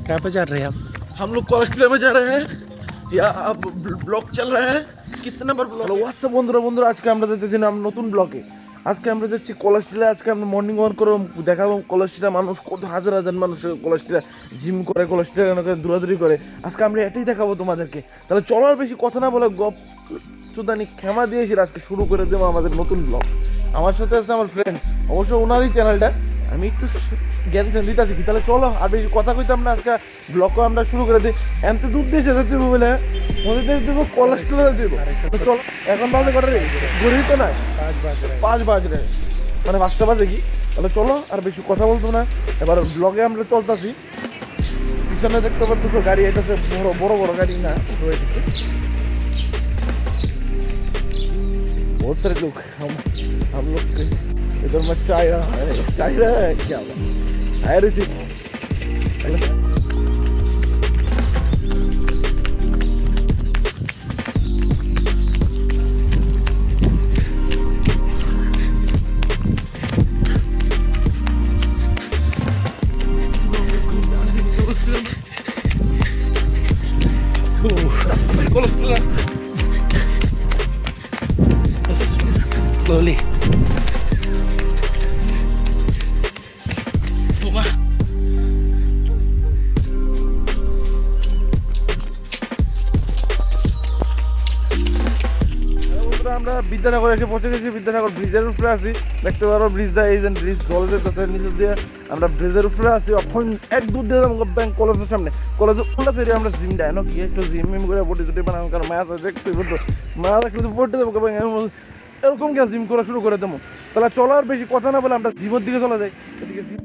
कहाँ पे जा रहे हैं हम लोग कॉलेज में जा रहे हैं या अब ब्लॉग चल रहा है कितना बार ब्लॉग হোয়াটসঅ্যাপ বন্ধুরা আজকে আমরা যাচ্ছিলাম নতুন ব্লগে। আজকে আমরা যাচ্ছি কলেজটিতে। আজকে আমরা মর্নিং ওয়াক করে দেখাবো কলেজটিতে মানুষ কত হাজার হাজার মানুষ কলেজটিতে জিম করে, কলেজটিতে দৌড়াদৌড়ি করে। আজকে আমরা এটাই দেখাবো তোমাদেরকে। তাহলে চলো আর বেশি কথা না বলে গপ চুদানি ক্ষমা দিয়েছি, আজকে শুরু করে দেবো আমাদের নতুন ব্লগ। আমার সাথে আছে আমার ফ্রেন্ড, অবশ্য ওনারই চ্যানেলটা, আমি একটু জ্ঞান দিতে আছি কি। তাহলে চলো আর বেশি কথা কইতে আমরা আজকে ব্লগও আমরা শুরু করে দিই। এমতে দূর দিয়ে যেতে দেবো বলে মনে দেবো কলেজটা দেবো। চলো এখন বাজে কটা রে ঘড়ি তো নাই 5 বাজে মানে 5টা বাজে কি। তাহলে চলো আর বেশি কথা বলতো না, এবার ব্লগে আমরা চলতেছি। পিছনে দেখতে পাচ্ছ গাড়ি, এটা বড় বড় গাড়ি না হয়েছে। बहुत सारे लोग हम लोग इधर में चाय रहा है क्या है ऋषि। slowly আমরা বিদ্যাসাগর এসে পৌঁছে গেছি। বিদ্যাসাগর ব্রিজের উপরে আছি, দেখতে পারো ব্রিজটা, এই যে ব্রিজ জল যেতেছে নিচে দিয়ে। আমরা ব্রিজের উপরে আছি, এখন এক দূর দিয়ে ব্যাংক কলেজের সামনে, কলেজের উল্টা ফেরি আমরা জিমটা এনো কি একটু জিম মিম করে বডি টুটি বানাবো, কারণ মায়া দেখতে বলতো মায়া দেখলে তো পড়তে দেবো এরকম কি জিম করা শুরু করে দেবো। তাহলে চলার বেশি কথা না বলে আমরা জিমের দিকে চলে যাই। এদিকে জিম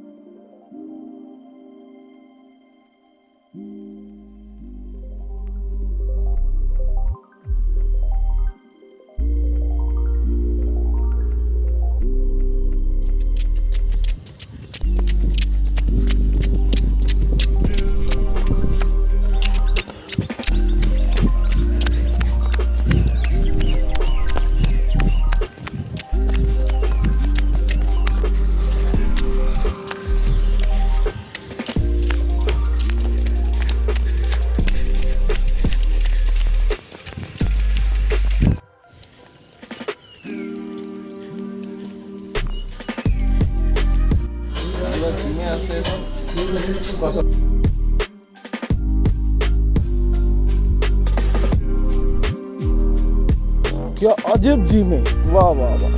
क्या अजब जिम है, वाह वाह वाह।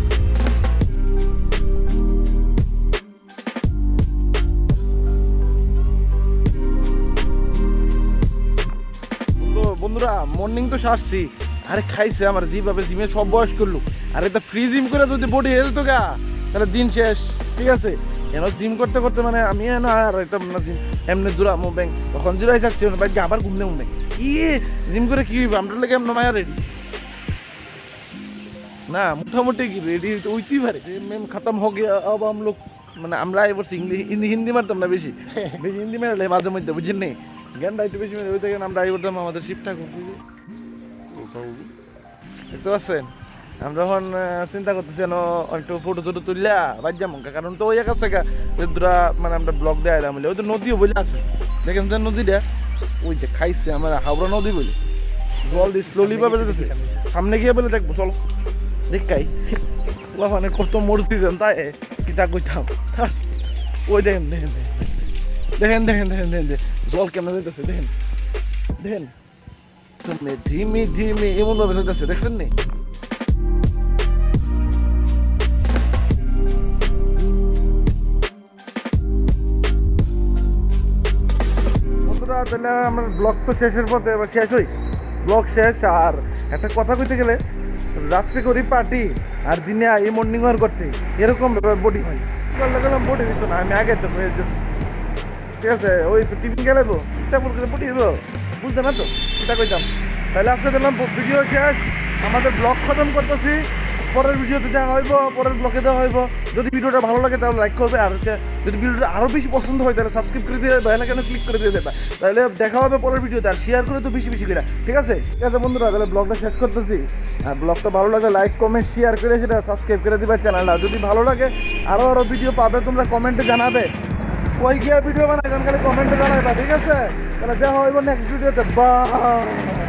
বন্ধুরা মর্নিং তো সারছি, আরে খাইছে আমার জিভাবে জিমে সব বয়স করলো। আর এটা ফ্রি জিম করে যদি বডি হেলতো গা তাহলে দিন শেষ, ঠিক আছে। কেন জিম করতে করতে মানে আমি না আর না জিম এমনি জোড়ামো ব্যাংক তখন জোড়াই থাকছি বাইকে আবার ঘুমনে ঘুমনে কি জিম করে কি আমরা লেগে এমন মায়া রেডি না, মোটামুটি কি রেডি উঠতেই পারে। মেম খতম हो गया, अब हम लोग মানে আমরা এবার হিন্দি মারতাম না, বেশি বেশি হিন্দি মারলে মাঝে মধ্যে বুঝছেন নি জ্ঞানটা একটু বেশি মেরে ওই থেকে আমরা এবার আমাদের শিফটটা দেখতে পাচ্ছেন। আমরা এখন চিন্তা করতেছি একটু ফটো টটো তুললা বাদ যাবো, কারণ তো ওই কাছে দুরা মানে আমরা ব্লগ দেওয়া এলাম বলে ওই তো নদীও বলে আছে, দেখেন তো নদীটা ওই যে খাইছে আমার হাওড়া নদী বলে জল দিয়ে স্লোলি ভাবে যেতেছে। সামনে গিয়ে বলে দেখবো চলো দেখাই মানে কত মরছি যেন তাই কিতা কইতাম। ওই দেখেন দেখেন দেখেন দেখেন দেখেন দেখেন জল কেমন যেতেছে দেখেন দেখেন ধিমি ধিমি এমন ভাবে যেতেছে, দেখছেন নি। বন্ধুরা তাহলে আমার ব্লগ তো শেষের পথে, এবার শেষ হই, ব্লগ শেষ। আর একটা কথা কইতে গেলে রাত্রে করি পার্টি আর দিনে এই মর্নিং ওয়াক করতে এরকম বডি হয়। গেলাম বডি দিত না, আমি আগে তো হয়ে যাচ্ছি, ঠিক আছে। ওই তো টিফিন গেলাবো তেমন করে বডি হইব, বুঝতে না তো সেটা কইতাম। তাহলে আজকে দিলাম ভিডিও শেষ, আমাদের ব্লগ খতম করতেছি। পরের ভিডিওতে দেখা হইব, পরের ব্লগে দেওয়া হইব। যদি ভিডিওটা ভালো লাগে তাহলে লাইক করবে, আর যদি ভিডিওটা আরও বেশি পছন্দ হয় তাহলে সাবস্ক্রাইব করে দিয়ে বেল আইকনে ক্লিক করে দিয়ে দেবে। তাহলে দেখা হবে পরের ভিডিওতে, আর শেয়ার করে তো বেশি বেশি করে, ঠিক আছে। ঠিক আছে বন্ধুরা, তাহলে ব্লগটা শেষ করতেছি। আর ব্লগটা ভালো লাগে লাইক কমেন্ট শেয়ার করে সেটা সাবস্ক্রাইব করে দিবে চ্যানেলটা। যদি ভালো লাগে আরও ভিডিও পাবে তোমরা কমেন্টে জানাবে। কই গিয়া ভিডিও বানাই খালি কমেন্টে জানাইবা, ঠিক আছে? তাহলে দেখা হইব নেক্সট ভিডিওতে। বাই।